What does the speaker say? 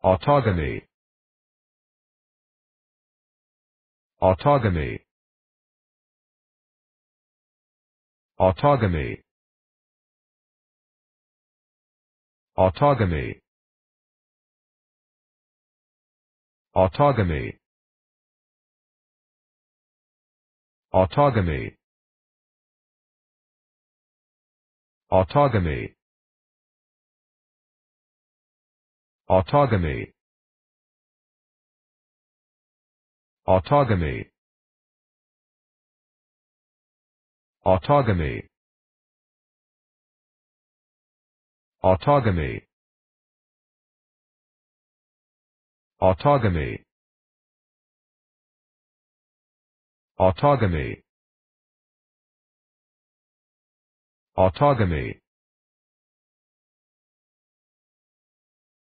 autogamy, autogamy, autogamy, autogamy, autogamy, autogamy, autogamy, autogamy, autogamy, autogamy, autogamy, autogamy, autogamy, autogamy,